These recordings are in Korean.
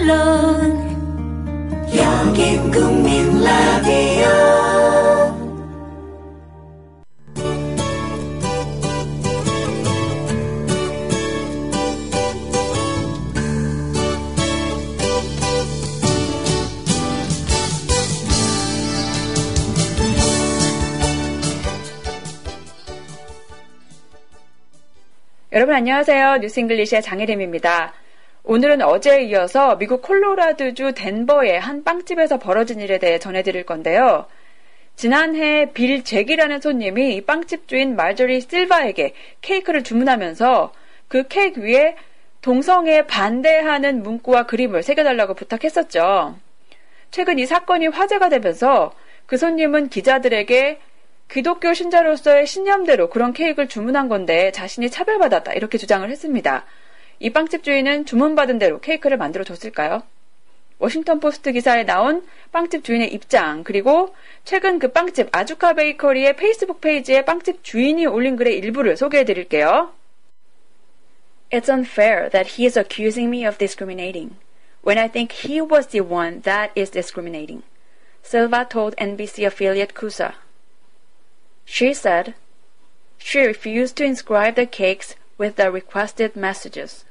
물론 여긴 국민 라디오. 여러분 안녕하세요. 뉴스잉글리시의 장혜림입니다. 오늘은 어제에 이어서 미국 콜로라도주 덴버의 한 빵집에서 벌어진 일에 대해 전해드릴 건데요. 지난해 빌 잭이라는 손님이 빵집 주인 말조리 실바에게 케이크를 주문하면서 그 케이크 위에 동성애에 반대하는 문구와 그림을 새겨달라고 부탁했었죠. 최근 이 사건이 화제가 되면서 그 손님은 기자들에게 기독교 신자로서의 신념대로 그런 케이크를 주문한 건데 자신이 차별받았다 이렇게 주장을 했습니다. 이 빵집 주인은 주문받은 대로 케이크를 만들어 줬을까요? 워싱턴 포스트 기사에 나온 빵집 주인의 입장, 그리고 최근 그 빵집 아주카 베이커리의 페이스북 페이지에 빵집 주인이 올린 글의 일부를 소개해 드릴게요. It's unfair that he is accusing me of discriminating when I think he was the one that is discriminating, Silva told NBC affiliate KUSA. She said she refused to inscribe the cakes with the requested messages.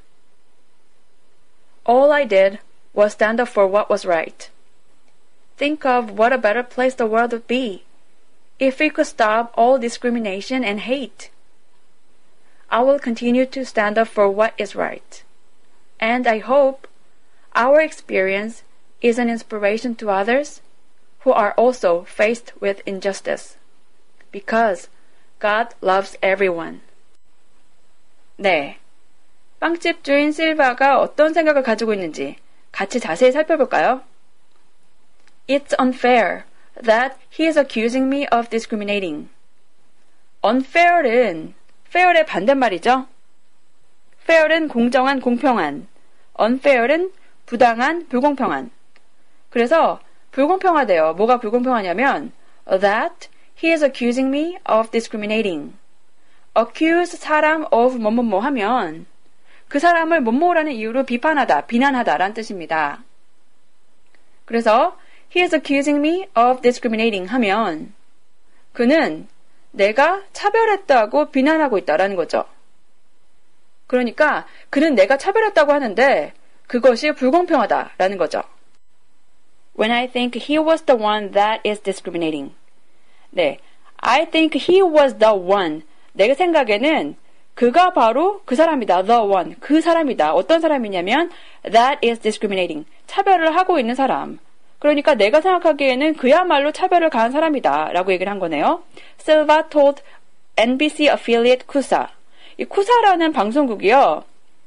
All I did was stand up for what was right. Think of what a better place the world would be if we could stop all discrimination and hate. I will continue to stand up for what is right. And I hope our experience is an inspiration to others who are also faced with injustice. Because God loves everyone. 네, 빵집 주인 실바가 어떤 생각을 가지고 있는지 같이 자세히 살펴볼까요? It's unfair that he is accusing me of discriminating. Unfair은 fair의 반대말이죠. fair은 공정한, 공평한. unfair은 부당한, 불공평한. 그래서 불공평하대요. 뭐가 불공평하냐면 that he is accusing me of discriminating. accuse 사람 of 뭐뭐뭐 하면 그 사람을 뭐뭐라는 이유로 비판하다, 비난하다 라는 뜻입니다. 그래서 he is accusing me of discriminating 하면 그는 내가 차별했다고 비난하고 있다라는 거죠. 그러니까 그는 내가 차별했다고 하는데 그것이 불공평하다라는 거죠. When I think he was the one that is discriminating. 네, I think he was the one. 내 생각에는 그가 바로 그 사람이다. The one. 그 사람이다. 어떤 사람이냐면 that is discriminating. 차별을 하고 있는 사람. 그러니까 내가 생각하기에는 그야말로 차별을 가한 사람이다. 라고 얘기를 한 거네요. Silva told NBC affiliate KUSA. 이 쿠사라는 방송국이요.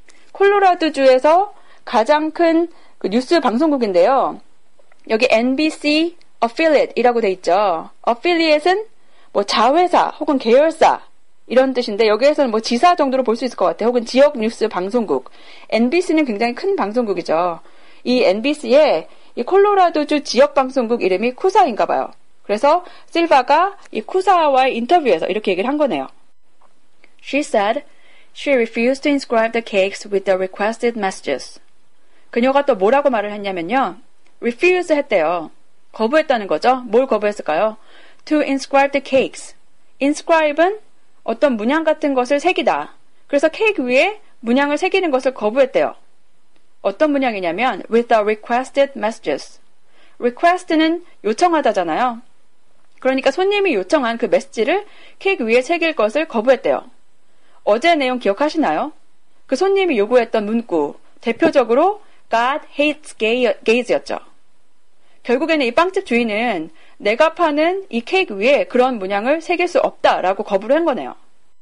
콜로라도주에서 가장 큰 그 뉴스 방송국인데요. 여기 NBC affiliate이라고 돼 있죠. affiliate은 뭐 자회사 혹은 계열사 이런 뜻인데 여기에서는 뭐 지사 정도로 볼 수 있을 것 같아요. 혹은 지역 뉴스 방송국. NBC는 굉장히 큰 방송국이죠. 이 NBC의 이 콜로라도주 지역 방송국 이름이 쿠사인가 봐요. 그래서 실바가 이 쿠사와의 인터뷰에서 이렇게 얘기를 한 거네요. She said she refused to inscribe the cakes with the requested messages. 그녀가 또 뭐라고 말을 했냐면요. refuse 했대요. 거부했다는 거죠. 뭘 거부했을까요? To inscribe the cakes. inscribe은 어떤 문양 같은 것을 새기다. 그래서 케이크 위에 문양을 새기는 것을 거부했대요. 어떤 문양이냐면 with the requested messages. request는 요청하다잖아요. 그러니까 손님이 요청한 그 메시지를 케이크 위에 새길 것을 거부했대요. 어제 내용 기억하시나요? 그 손님이 요구했던 문구, 대표적으로 God hates gays였죠. 결국에는 이 빵집 주인은 내가 파는 이 케이크 위에 그런 문양을 새길 수 없다라고 거부를 한 거네요.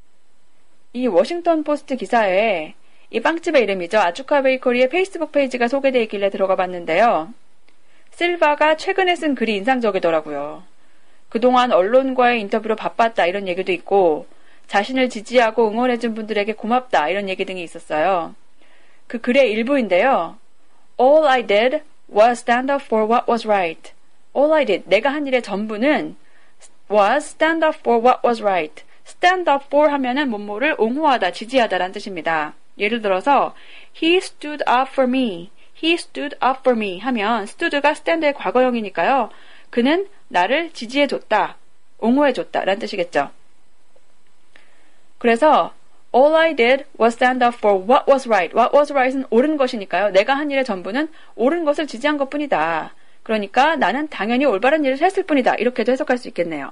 이 워싱턴 포스트 기사에 이 빵집의 이름이죠. 아주카 베이커리의 페이스북 페이지가 소개되어 있길래 들어가 봤는데요. 실바가 최근에 쓴 글이 인상적이더라고요. 그동안 언론과의 인터뷰로 바빴다 이런 얘기도 있고 자신을 지지하고 응원해준 분들에게 고맙다 이런 얘기 등이 있었어요. 그 글의 일부인데요. All I did was stand up for what was right. All I did, 내가 한 일의 전부는 was stand up for what was right. stand up for 하면은 뭐뭐를 옹호하다, 지지하다라는 뜻입니다. 예를 들어서 He stood up for me. He stood up for me 하면 stood가 stand의 과거형이니까요. 그는 나를 지지해줬다, 옹호해줬다 라는 뜻이겠죠. 그래서 All I did was stand up for what was right. What was right은 옳은 것이니까요. 내가 한 일의 전부는 옳은 것을 지지한 것뿐이다. 그러니까 나는 당연히 올바른 일을 했을 뿐이다. 이렇게도 해석할 수 있겠네요.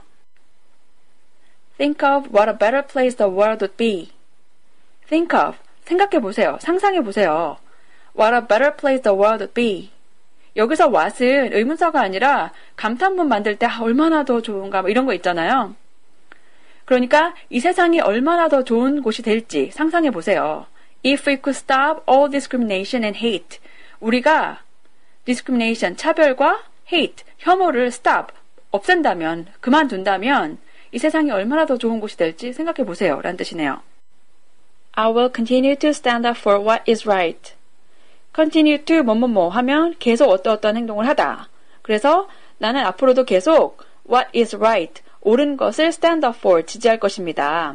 Think of what a better place the world would be. Think of, 생각해보세요. 상상해보세요. What a better place the world would be. 여기서 what은 의문사가 아니라 감탄문 만들 때 얼마나 더 좋은가 뭐 이런 거 있잖아요. 그러니까 이 세상이 얼마나 더 좋은 곳이 될지 상상해보세요. If we could stop all discrimination and hate. 우리가 discrimination, 차별과 hate, 혐오를 stop, 없앤다면, 그만둔다면 이 세상이 얼마나 더 좋은 곳이 될지 생각해보세요. 라는 뜻이네요. I will continue to stand up for what is right. continue to 뭐뭐뭐 하면 계속 어떤 행동을 하다. 그래서 나는 앞으로도 계속 what is right, 옳은 것을 stand up for, 지지할 것입니다.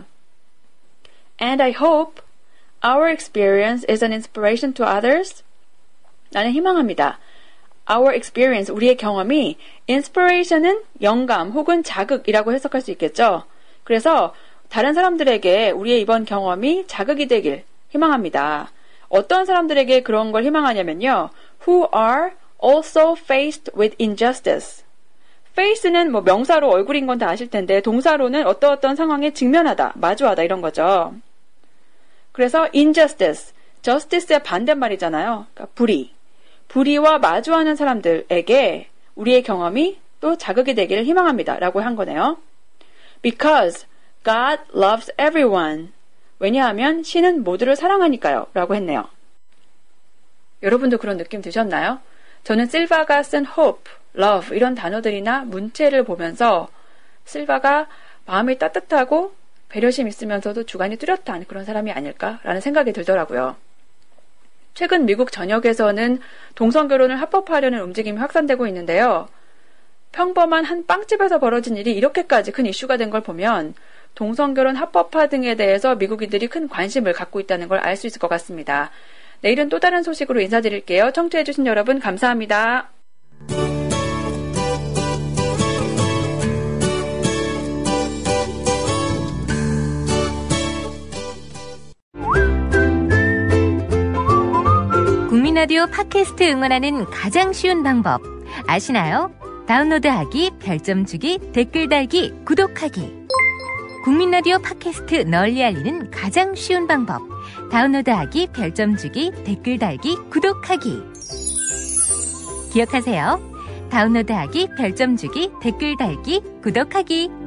And I hope our experience is an inspiration to others. 나는 희망합니다. Our experience, 우리의 경험이 inspiration은 영감 혹은 자극이라고 해석할 수 있겠죠. 그래서 다른 사람들에게 우리의 이번 경험이 자극이 되길 희망합니다. 어떤 사람들에게 그런 걸 희망하냐면요. Who are also faced with injustice. face는 뭐 명사로 얼굴인 건 다 아실 텐데 동사로는 어떤 상황에 직면하다, 마주하다 이런 거죠. 그래서 injustice, justice의 반대말이잖아요. 그러니까 불의와 마주하는 사람들에게 우리의 경험이 또 자극이 되기를 희망합니다. 라고 한 거네요. Because God loves everyone. 왜냐하면 신은 모두를 사랑하니까요. 라고 했네요. 여러분도 그런 느낌 드셨나요? 저는 실바가 쓴 hope, love 이런 단어들이나 문체를 보면서 실바가 마음이 따뜻하고 배려심 있으면서도 주관이 뚜렷한 그런 사람이 아닐까라는 생각이 들더라고요. 최근 미국 전역에서는 동성결혼을 합법화하려는 움직임이 확산되고 있는데요. 평범한 한 빵집에서 벌어진 일이 이렇게까지 큰 이슈가 된 걸 보면 동성결혼 합법화 등에 대해서 미국인들이 큰 관심을 갖고 있다는 걸 알 수 있을 것 같습니다. 내일은 또 다른 소식으로 인사드릴게요. 청취해주신 여러분 감사합니다. 국민라디오 팟캐스트 응원하는 가장 쉬운 방법 아시나요? 다운로드하기, 별점 주기, 댓글 달기, 구독하기. 국민라디오 팟캐스트 널리 알리는 가장 쉬운 방법. 다운로드하기, 별점 주기, 댓글 달기, 구독하기. 기억하세요. 다운로드하기, 별점 주기, 댓글 달기, 구독하기.